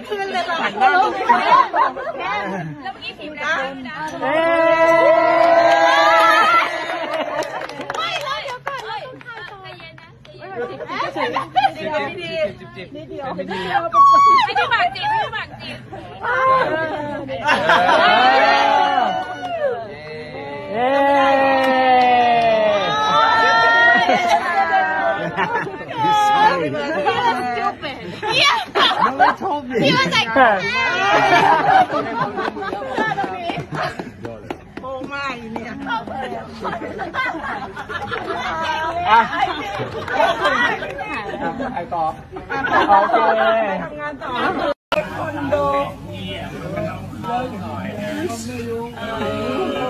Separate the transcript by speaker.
Speaker 1: คืนเลยเหรอหันหน้าแล้วเมื่อกี้ถีบนะไม่แล้วเดี๋ยวก่อนเลยใจเย็นนะจิบนิดเดียวไม่ได้หมากจิบไม่ได้หมากจิบพี่ว่าใจโอ้ไม่เนี่ย
Speaker 2: ไอ้ต่อโอเคทำงานต่อคอนโด